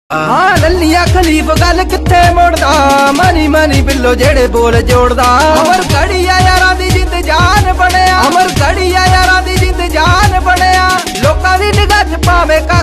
हाँ ललिया खलीफ गल किथे मुड़दा मनी मनी बिल्लो जेड़े बोल जोड़दा अमर घड़िया यारां दी जिंद जान बनिया अमर घड़िया यारां दी जिंद जान बनिया लोकां दी निगाह च पावे